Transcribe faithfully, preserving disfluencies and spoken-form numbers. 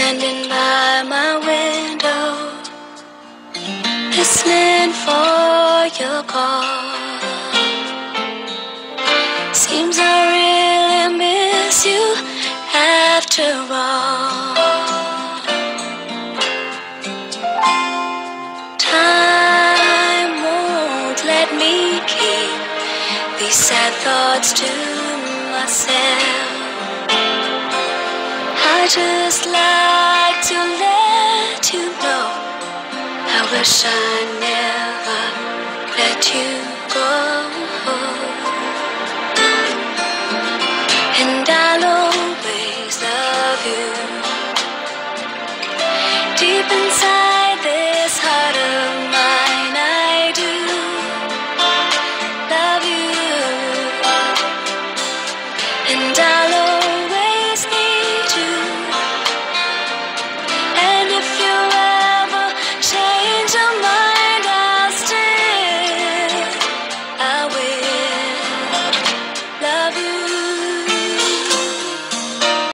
standing by my window, listening for your call. Seems I really miss you after all. Time won't let me keep these sad thoughts to myself. I just like to let you know I wish I never let you go. And I'll always love you deep inside.